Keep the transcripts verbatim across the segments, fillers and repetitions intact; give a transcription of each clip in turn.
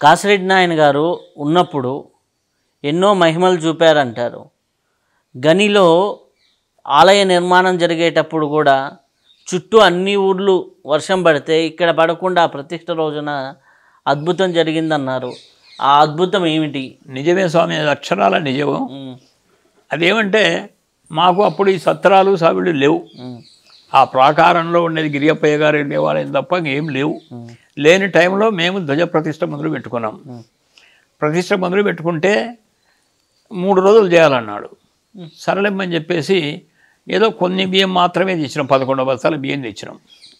కాసిరెడ్డి నాయన గారు ఉన్నప్పుడు ఎన్నో మహిమలు చూపారంటారు. గనిలో ఆలయ నిర్మాణం జరిగేటప్పుడు కూడా చుట్టూ అన్ని ఊర్లు వర్షం పడితే ఇక్కడ పడకుండా ప్రతిష్ట రోజున అద్భుతం జరిగిందన్నారు. ఆ అద్భుతం ఏమిటి? నిజమే స్వామి, అక్షరాల నిజం. అదేమంటే మాకు అప్పుడు ఈ సత్రాలు సావిళ్ళు లేవు. ఆ ప్రాకారంలో ఉండేది గిరియప్పయ్య గారి దేవాలయం తప్ప ఏం లేవు. లేని టైంలో మేము ధ్వజ ప్రతిష్ట మొదలు పెట్టుకున్నాం. ప్రతిష్ట మొదలు పెట్టుకుంటే మూడు రోజులు చేయాలన్నాడు. సరళమ్మని చెప్పేసి ఏదో కొన్ని బియ్యం మాత్రమే తెచ్చినాం, పదకొండు బస్తాల బియ్యం తెచ్చినాం.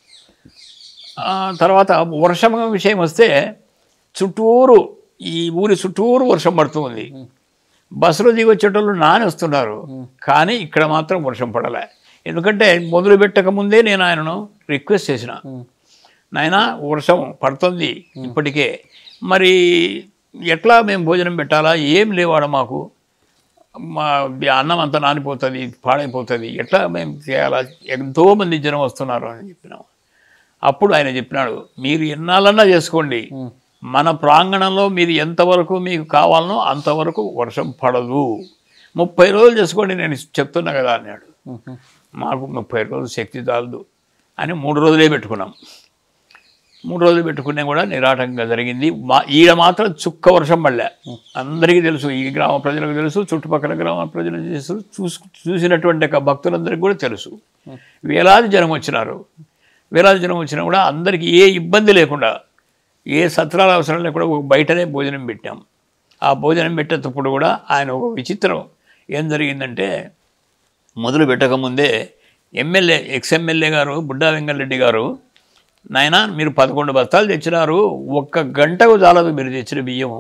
తర్వాత వర్షం విషయం వస్తే చుట్టూరు ఈ ఊరి చుట్టూరు వర్షం పడుతుంది. బస్సులో దిగి వచ్చేటోళ్ళు నాని వస్తున్నారు, కానీ ఇక్కడ మాత్రం వర్షం పడలే. ఎందుకంటే మొదలు పెట్టక ముందే నేను ఆయనను రిక్వెస్ట్ చేసిన, నాయన వర్షం పడుతుంది ఇప్పటికే, మరి ఎట్లా మేము భోజనం పెట్టాలా, ఏం లేవాడ మాకు, మా అన్నం అంతా నానిపోతుంది, పాడైపోతుంది, ఎట్లా మేము చేయాలా, ఎంతోమంది జనం వస్తున్నారు అని చెప్పినాం. అప్పుడు ఆయన చెప్పినాడు, మీరు ఎన్నాళ్ళన్నా చేసుకోండి, మన ప్రాంగణంలో మీరు ఎంతవరకు మీకు కావాలనో అంతవరకు వర్షం పడదు, ముప్పై రోజులు చేసుకోండి నేను చెప్తున్నా కదా అన్నాడు. మాకు ముప్పై రోజులు శక్తి చాలదు అని మూడు రోజులే పెట్టుకున్నాం. మూడు రోజులు పెట్టుకునే కూడా నిరాటంగా జరిగింది. మా ఈడ మాత్రం చుక్క వర్షం పడలే. అందరికీ తెలుసు, ఈ గ్రామ ప్రజలకు తెలుసు, చుట్టుపక్కల గ్రామ ప్రజలకు తెలుసు, చూసు చూసినటువంటి భక్తులందరికీ కూడా తెలుసు. వేలాది జనం వచ్చినారు. వేలాది జనం వచ్చినా కూడా అందరికీ ఏ ఇబ్బంది లేకుండా, ఏ సత్రాల అవసరం లేకుండా బయటనే భోజనం పెట్టాం. ఆ భోజనం పెట్టేటప్పుడు కూడా ఆయన ఒక విచిత్రం ఏం జరిగిందంటే, మొదలు పెట్టకముందే ఎమ్మెల్యే ఎక్స్ఎమ్మెల్యే గారు బుడ్డా వెంకటరెడ్డి గారు, నాయన మీరు పదకొండు బస్తాలు తెచ్చినారు, ఒక్క గంటకు చాలదు మీరు తెచ్చిన బియ్యము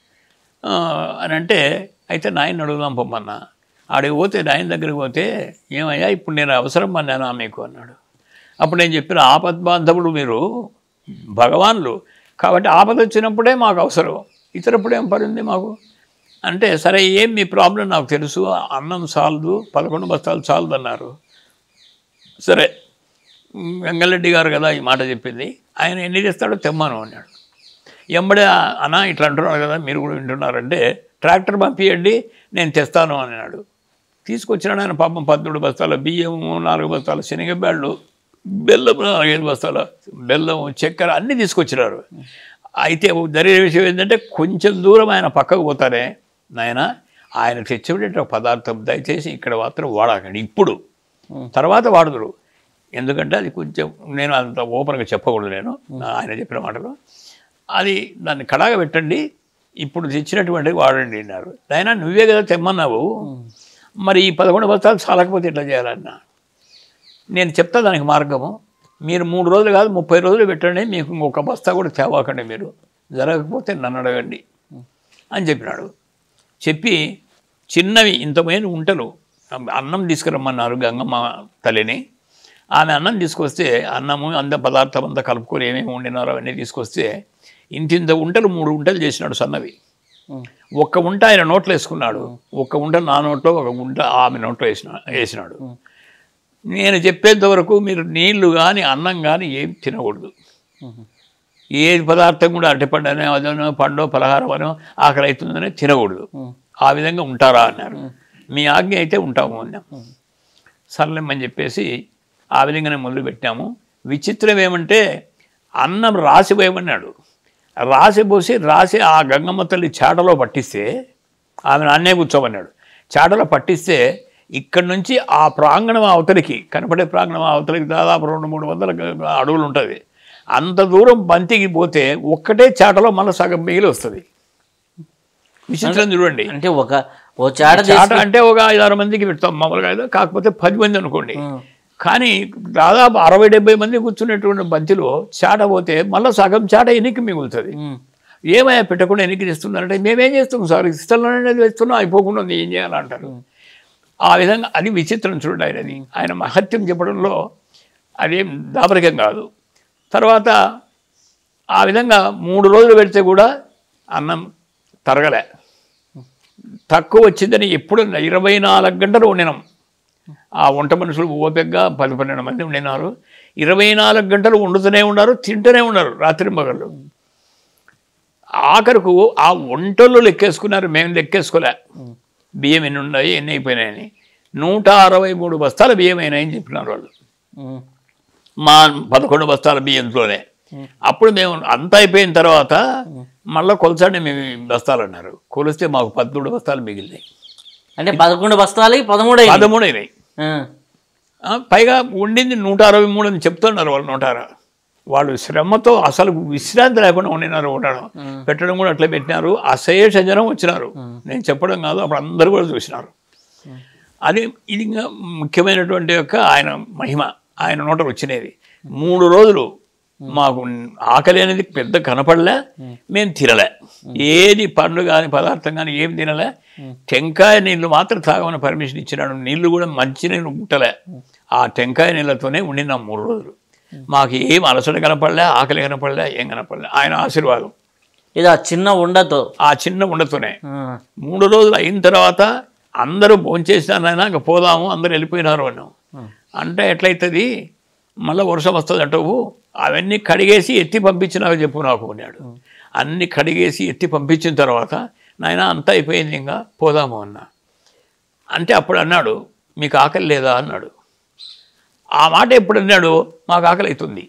అని అంటే, అయితే నాయన అడుగుదాం పొమ్మన్నా. ఆడికి పోతే నాయన దగ్గరికి పోతే, ఏమయ్యా ఇప్పుడు నేను అవసరం అన్నానా మీకు అన్నాడు. అప్పుడు నేను చెప్పిన, ఆపద్బాంధవుడు మీరు భగవాన్లు కాబట్టి ఆపద వచ్చినప్పుడే మాకు అవసరం, ఇతరప్పుడు ఏం పని ఉంది మాకు అంటే, సరే ఏం మీ ప్రాబ్లం నాకు తెలుసు, అన్నం చాలదు, పదకొండు బస్తాలు చాలదు అన్నారు. సరే వెంగళరెడ్డి గారు కదా ఈ మాట చెప్పింది, ఆయన ఎన్ని చేస్తాడో తెమ్మాను అన్నాడు. ఎంబడే అన్న ఇట్లా అంటున్నారు కదా మీరు కూడా వింటున్నారంటే, ట్రాక్టర్ పంపించండి నేను తెస్తాను అన్నాడు. తీసుకొచ్చినాడు ఆయన. పాపం పద్మూడు బస్తాల బియ్యము, నాలుగు బస్తాల శనగబ్యాళ్ళు, బెల్లం నాలుగైదు బస్తాల బెల్లం, చక్కెర అన్నీ తీసుకొచ్చినారు. అయితే జరిగే విషయం ఏంటంటే, కొంచెం దూరం ఆయన పక్కకు పోతారే, నాయన ఆయన తెచ్చిపెట్టే పదార్థం దయచేసి ఇక్కడ మాత్రం వాడకండి ఇప్పుడు, తర్వాత వాడుదురు, ఎందుకంటే అది కొంచెం నేను అంత ఓపెన్గా చెప్పకూడదు, నేను ఆయన చెప్పిన మాటలు, అది దాన్ని కడాగా పెట్టండి, ఇప్పుడు తెచ్చినటువంటి వాడండి అన్నారు. నాయన నువ్వే కదా తెమ్మన్నావు, మరి ఈ పదకొండు బస్తాలు చాలకపోతే ఎట్లా చేయాలన్నా, నేను చెప్తా దానికి మార్గము, మీరు మూడు రోజులు కాదు ముప్పై రోజులు పెట్టండి, మీకు ఇంకొక బస్తా కూడా తేవాకండి, మీరు జరగకపోతే నన్ను అడగండి అని చెప్పినాడు. చెప్పి చిన్నవి ఇంతమైన ఉంటలు అన్నం తీసుకురమ్మన్నారు గంగమ్మ తల్లిని. ఆమె అన్నం తీసుకొస్తే, అన్నము అంత పదార్థం అంతా కలుపుకొని ఏమేమి వండినారో అవన్నీ తీసుకొస్తే, ఇంతింత ఉంటలు మూడు ఉంటలు చేసినాడు సన్నవి. ఒక్క ఉంట ఆయన నోట్లో వేసుకున్నాడు, ఒక్క ఉంట నా నోట్లో, ఒక ఉంట ఆమె నోట్లో వేసిన వేసినాడు. నేను చెప్పేంత వరకు మీరు నీళ్లు కానీ అన్నం కానీ ఏం తినకూడదు, ఏ పదార్థం కూడా అరటిపండనో అదనో పండో పలహారం అనో ఆకలి అవుతుందనే తినకూడదు, ఆ విధంగా ఉంటారా అన్నారు. మీ ఆజ్ఞ అయితే ఉంటాము అన్నాం. సర్లేమని చెప్పేసి ఆ విధంగానే మొదలుపెట్టాము. విచిత్రం ఏమంటే, అన్నం రాసిపోయమన్నాడు. రాసిపోసి రాసి ఆ గంగమ్మ తల్లి చాటలో పట్టిస్తే, ఆమెను అన్నే కూర్చోమన్నాడు. చాటలో పట్టిస్తే ఇక్కడ నుంచి ఆ ప్రాంగణం అవతలికి, కనపడే ప్రాంగణం అవతలికి దాదాపు రెండు మూడు వందల అడుగులు ఉంటుంది. అంత దూరం బంతికి పోతే ఒక్కటే చాటలో మళ్ళీ సగం మిగిలి వస్తుంది. విచిత్రం చూడండి. అంటే ఒక ఓ చాట చాట అంటే ఒక ఐదారు మందికి పెడతాం మామూలుగా, కాకపోతే పది మంది అనుకోండి, కానీ దాదాపు అరవై డెబ్బై మంది కూర్చునేటువంటి బంతిలో చాట పోతే మళ్ళీ సగం చాట ఎన్నికి మిగులుతుంది. ఏమయ్యా పెట్టకుండా ఎన్నికి తెస్తున్నారంటే, మేమేం చేస్తాం సార్, ఇష్టంలోనే వేస్తున్నాం, అయిపోకుండా ఉంది, ఏం చేయాలంటారు. ఆ విధంగా అది విచిత్రం చూడండి. ఆయనది ఆయన మహత్యం చెప్పడంలో అదేం దాపరికం కాదు. తర్వాత ఆ విధంగా మూడు రోజులు పెడితే కూడా అన్నం తరగలే, తక్కువ వచ్చిందని ఎప్పుడు ఇరవై నాలుగు గంటలు వండినాం. ఆ వంట మనుషులు ఓపికగా పది పన్నెండు మంది వండినారు. ఇరవై నాలుగు గంటలు వండుతూనే ఉన్నారు, తింటూనే ఉన్నారు రాత్రి మగళ్ళు. ఆఖరకు ఆ వంటలు లెక్కేసుకున్నారు, మేము లెక్కేసుకోలే బియ్యం ఎన్ని ఉన్నాయి ఎన్ని అయిపోయినాయని. నూట అరవై మూడు బస్తాల బియ్యం అయినాయని చెప్పినారు వాళ్ళు మా పదకొండు బస్తాల బియ్యంలోనే. అప్పుడు మేము అంతా అయిపోయిన తర్వాత మళ్ళీ కొలసండి మేము బస్తాలు అన్నారు. కొలిస్తే మాకు పదమూడు బస్తాలు మిగిలినాయి. అంటే పదకొండు బస్తాలు పదమూడు పదమూడు అయినాయి. పైగా ఉండింది నూట అరవై మూడు అని చెప్తున్నారు వాళ్ళు. నూట అరవై వాళ్ళు శ్రమతో అసలు విశ్రాంతి లేకుండా వండినారు, ఉండడం పెట్టడం కూడా అట్లా పెట్టినారు. అశేష జనం వచ్చినారు, నేను చెప్పడం కాదు, అప్పుడు అందరూ కూడా చూసినారు. అది ఇది ముఖ్యమైనటువంటి యొక్క ఆయన మహిమ, ఆయన నోట వచ్చినది. మూడు రోజులు మాకు ఆకలి అనేది పెద్ద కనపడలే, మేము తినలే, ఏది పండు కానీ పదార్థం కానీ ఏం తినలే. టెంకాయ నీళ్ళు మాత్రం తాగమని పర్మిషన్ ఇచ్చినాడు. నీళ్ళు కూడా మంచి నీళ్ళు ముట్టలే, ఆ టెంకాయ నీళ్ళతోనే ఉండినాం మూడు రోజులు. మాకు ఏం అలసట కనపడలే, ఆకలి కనపడలే, ఏం కనపడలే. ఆయన ఆశీర్వాదం ఇది ఆ చిన్న ఉండతో, ఆ చిన్న ఉండతోనే. మూడు రోజులు అయిన తర్వాత అందరూ భోంచేసినారైనా ఇంకా పోదాము, అందరూ వెళ్ళిపోయినారు అన్నాం. అంటే ఎట్లయితుంది, మళ్ళీ వర్షం వస్తుంది అంటావు, అవన్నీ కడిగేసి ఎత్తి పంపించినావు చెప్పు నాకు అన్నాడు. అన్నీ కడిగేసి ఎత్తి పంపించిన తర్వాత నాయన అంతా అయిపోయింది ఇంకా పోదాము అన్నా. అంటే అప్పుడు అన్నాడు మీకు ఆకలి లేదా అన్నాడు. ఆ మాట ఎప్పుడు అన్నాడు, మాకు ఆకలి అవుతుంది.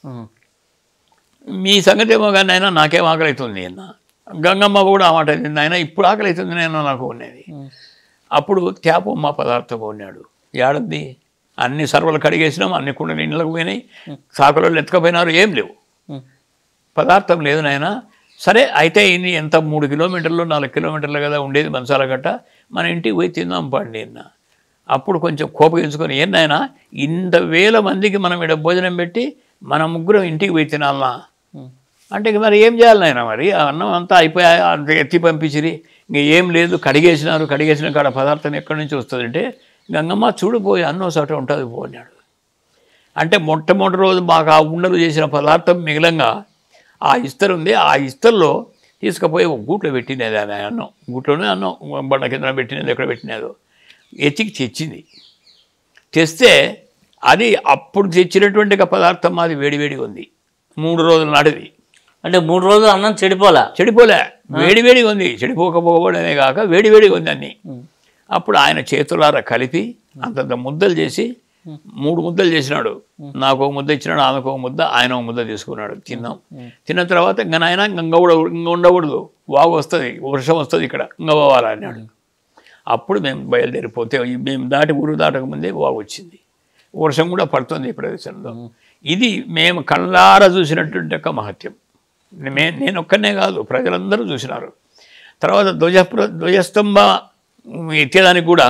మీ సంగతి ఏమో కానీ నాయన నాకేం ఆకలి అవుతుంది అన్న. గంగమ్మ కూడా ఆ మాట అయింది, నాయన ఇప్పుడు ఆకలి అవుతుంది నేను నాకు ఉన్నది. అప్పుడు తేపమ్మ పదార్థం ఉన్నాడు. ఏడంది అన్ని సర్వలు కడిగేసినాం, అన్ని కుండ నీళ్ళకు పోయినాయి, సాకులలో ఎత్తుకపోయినారు, ఏం లేవు, పదార్థం లేదు నాయన. సరే అయితే ఇన్ని ఎంత మూడు కిలోమీటర్లు నాలుగు కిలోమీటర్లు కదా ఉండేది మంచాల గట్ట, మన ఇంటికి పోయి తిందాం పండి అన్న. అప్పుడు కొంచెం కోపగించుకొని ఏనాయనా ఇంత వేల మందికి మనం ఇక్కడ భోజనం పెట్టి మన ముగ్గురం ఇంటికి పోయి తినాలనా అంటే మరి ఏం చేయాలి నాయన, మరి ఆ అన్నం అంతా అయిపోయా అంత ఎత్తి పంపించిరి, ఇంక ఏం లేదు, కడిగేసినారు, కడిగేసిన కాడ పదార్థం ఎక్కడి నుంచి వస్తుందంటే గంగమ్మ చూడిపోయి అన్నం చోట ఉంటుంది పో అన్నాడు. అంటే మొట్టమొదటి రోజు మాకు ఆ ఉండలు చేసిన పదార్థం మిగిలంగా ఆ ఇస్తరు ఉంది, ఆ ఇస్తర్లో తీసుకుపోయి ఒక గూట్లో పెట్టినది అది అన్నం, గూట్లోనే అన్నం బండ కింద పెట్టినది, ఎక్కడ పెట్టినదో ఎత్తికి తెచ్చింది. తెస్తే అది అప్పుడు తెచ్చినటువంటి పదార్థం అది వేడివేడిగా ఉంది, మూడు రోజుల నాటిది. అంటే మూడు రోజులు అన్నం చెడిపోలే చెడిపోలే వేడివేడిగా ఉంది, చెడిపోకపోవడమే కాక వేడివేడిగా ఉంది అన్ని. అప్పుడు ఆయన చేతులారా కలిపి అంతంత ముద్దలు చేసి మూడు ముద్దలు చేసినాడు. నాకు ఒక ముద్ద ఇచ్చినాడు, ఆమెకు ఒక ముద్ద, ఆయన ఒక ముద్ద తీసుకున్నాడు. తిన్నాం. తిన్న తర్వాత ఇంకా నాయన ఇంకా కూడా ఇంకా ఉండకూడదు, వాగు వస్తుంది, వర్షం వస్తుంది, ఇక్కడ ఇంకా పోవాలా అన్నాడు. అప్పుడు మేము బయలుదేరిపోతే మేము దాటి ఊరు దాటకముందే వాగు వచ్చింది, వర్షం కూడా పడుతుంది ఈ ప్రదేశంలో. ఇది మేము కళ్ళారా చూసినటువంటి ఒక మహత్యం. మే నేను ఒక్కనే కాదు, ప్రజలందరూ చూసినారు. తర్వాత ధ్వజ ధ్వజస్తంభ ఎత్తేదానికి కూడా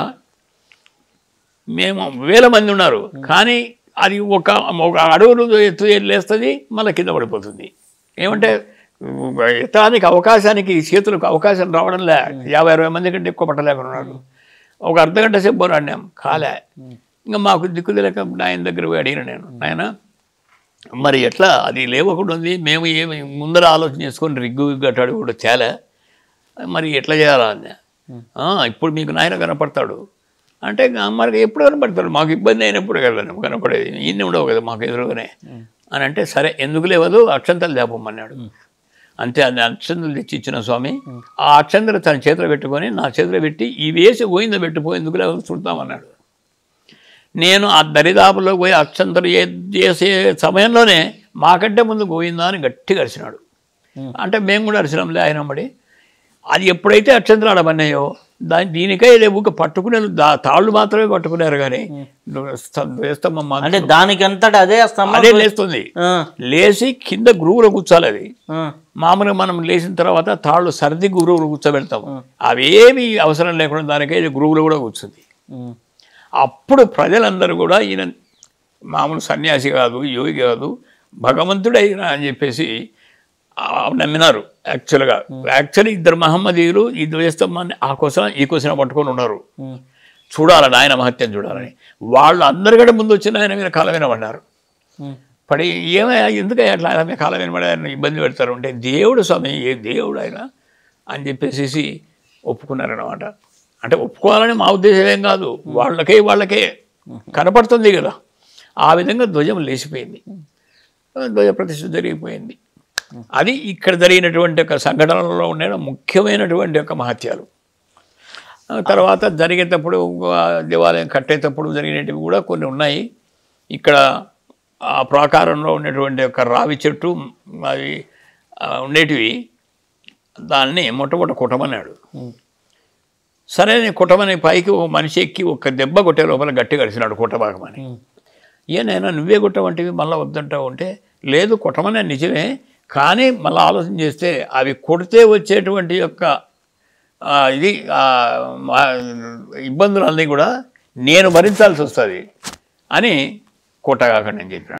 మేము వేల మంది ఉన్నారు, కానీ అది ఒక ఒక అడుగులు ఎత్తు లేస్తుంది, మళ్ళీ కింద పడిపోతుంది. ఏమంటే ఎత్తడానికి అవకాశానికి చేతులకు అవకాశం రావడంలే, యాభై అరవై మంది కంటే ఎక్కువ పట్టలేకుండా ఉన్నారు. ఒక అర్ధ గంట సేపు పోరాడినాం, కాలే. ఇంకా మాకు దిక్కు తెలియక ఆయన దగ్గర పోయి అడిగిన నేను, ఆయన మరి ఎట్లా అది లేవకుండా ఉంది, మేము ఏమి ముందర ఆలోచన చేసుకొని రిగ్గు గట్టాడు కూడా తేలే, మరి ఎట్లా చేయాలా అన్న. ఇప్పుడు మీకు నాయన కనపడతాడు అంటే మరి ఎప్పుడు కనపడతాడు, మాకు ఇబ్బంది అయినప్పుడు కదా కనపడేది, ఈయన ఉండవు కదా మాకు ఎదురుగానే అని. అంటే సరే ఎందుకు లేవదు, అక్షంతలు లేపమన్నాడు. అంతే, అది అక్షంతలు తెచ్చి ఇచ్చిన స్వామి. ఆ అక్షంతలు తన చేతిలో పెట్టుకొని నా చేతిలో పెట్టి ఈ వేసి పోయిందో పెట్టిపో, ఎందుకు లేవదు చూద్దామన్నాడు. నేను ఆ దరిదాపులో పోయి అక్షంతలు చేసే సమయంలోనే మాకంటే ముందు గోయిందా అని గట్టిగా అరిచినాడు. అంటే మేము కూడా అరిచినాంలే ఆయన పడి. అది ఎప్పుడైతే అక్షంతలు ఆడమన్నాయో దాని దీనికై ఊక పట్టుకునే దా తాళ్ళు మాత్రమే పట్టుకున్నారు, కానీ స్తంభం అంటే దానికంతటా అదే అదే లేస్తుంది. లేచి కింద గురువులో కూర్చోాలి. అది మామూలుగా మనం లేచిన తర్వాత తాళ్ళు సర్ది గురువులు కూర్చోబెడతాము, అవేమి అవసరం లేకుండా దానికై గురువులు కూడా కూర్చుంది. అప్పుడు ప్రజలందరూ కూడా ఈయన మామూలు సన్యాసి కాదు, యోగి కాదు, భగవంతుడైనా అని చెప్పేసి నమ్మినారు. యాక్చువల్గా యాక్చువల్లీ ఇద్దరు మహమ్మదీయులు ఈ ధ్వజస్తంభాన్ని ఆ కోసం ఈ కోసం పట్టుకొని ఉన్నారు, చూడాలని ఆయన మహత్యం చూడాలని. వాళ్ళు అందరికంటే ముందు వచ్చిన ఆయన మీద కాలం వినబడ్డారు. పడి ఏమయ్యా ఎందుకయ్యా అట్లా ఆయన మీద కాలం వినబడి ఆయన ఇబ్బంది పెడతారు అంటే, దేవుడు స్వామి ఏ దేవుడు ఆయన అని చెప్పేసి ఒప్పుకున్నారన్నమాట. అంటే ఒప్పుకోవాలని మా ఉద్దేశం ఏం కాదు, వాళ్ళకే వాళ్ళకే కనపడుతుంది కదా. ఆ విధంగా ధ్వజం లేచిపోయింది, ధ్వజ ప్రతిష్ఠ జరిగిపోయింది. అది ఇక్కడ జరిగినటువంటి ఒక సంఘటనలో ఉండే ముఖ్యమైనటువంటి ఒక మహత్యాలు. తర్వాత జరిగేటప్పుడు దేవాలయం కట్టేటప్పుడు జరిగినవి కూడా కొన్ని ఉన్నాయి. ఇక్కడ ఆ ప్రాకారంలో ఉన్నటువంటి ఒక రావి చెట్టు అవి ఉండేటివి, దాన్ని మొట్టమొదటి కొట్టమన్నాడు. సరే నేను కొట్టమని పైకి ఒక మనిషి ఎక్కి ఒక దెబ్బ కొట్టే లోపల గట్టి కడిసినాడు కొట్టబాగమని. ఏనైనా నువ్వే కొట్టమంటివి మళ్ళీ వద్దంటావు అంటే, లేదు కొట్టమనే నిజమే, కానీ మళ్ళీ ఆలోచన చేస్తే అవి కొడితే వచ్చేటువంటి యొక్క ఇది ఇబ్బందులన్నీ కూడా నేను భరించాల్సి వస్తుంది అని కొట్టగాక నేను చెప్పాను.